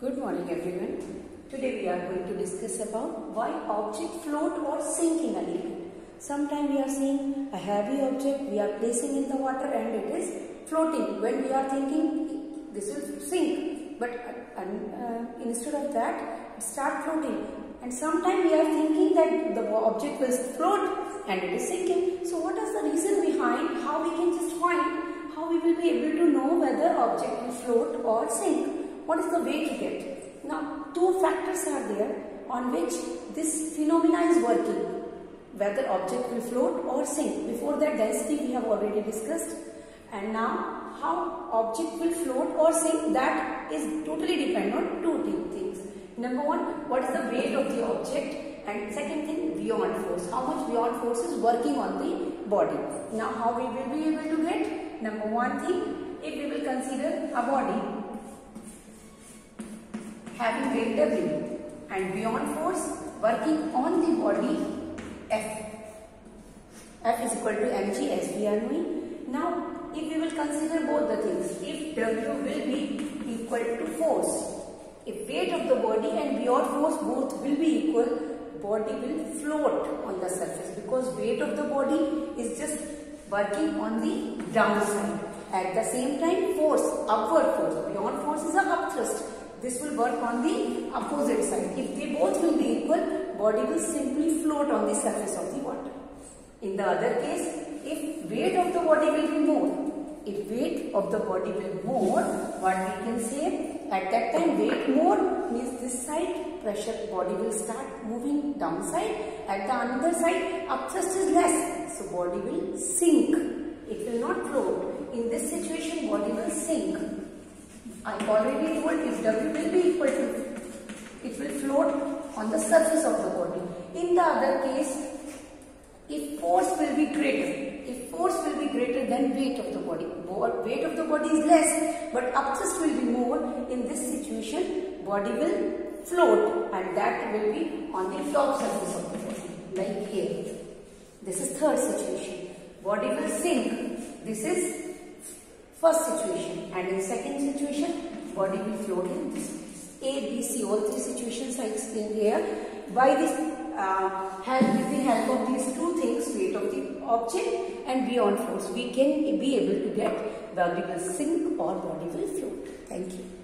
Good morning everyone. Today we are going to discuss about why objects float or sink in a liquid. Sometimes we are seeing a heavy object we are placing in the water and it is floating. When we are thinking this will sink, but instead of that it start floating. And sometimes we are thinking that the object will float and it is sinking. So what is the reason behind? How we can just find how we will be able to know whether object will float or sink? What is the way to get? Now, two factors are there on which this phenomena is working, whether object will float or sink. Before that, density we have already discussed, and now how object will float or sink, that is totally dependent on two things. Number one, what is the weight of the object, and second thing, buoyant force. How much buoyant force is working on the body. Now, how we will be able to get? Number one thing, if we will consider a body having weight W and buoyant force working on the body F. F is equal to mg as we are knowing. Now, if we will consider both the things, if W will be equal to force, if weight of the body and buoyant force both will be equal, body will float on the surface because weight of the body is just working on the downside. At the same time, force, upward force, buoyant force is a up thrust. This will work on the opposite side. If they both will be equal, body will simply float on the surface of the water. In the other case, if weight of the body will be more, if weight of the body will be more, what we can say, at that time weight more means this side pressure body will start moving downside. At the another side, upthrust is less, so body will sink. It will not float. In this situation, body will sink. I already told if W will be equal to, it will float on the surface of the body. In the other case, if force will be greater than weight of the body. Weight of the body is less, but upthrust will be more. In this situation, body will float and that will be on the top surface of the body, like here. This is third situation. Body will sink. This is first situation, and in second situation, body will float in this place. A, B, C, all three situations I explained here. By this with the help of these two things, weight of the object and buoyant force, we can be able to get body will sink or body will float. Thank you.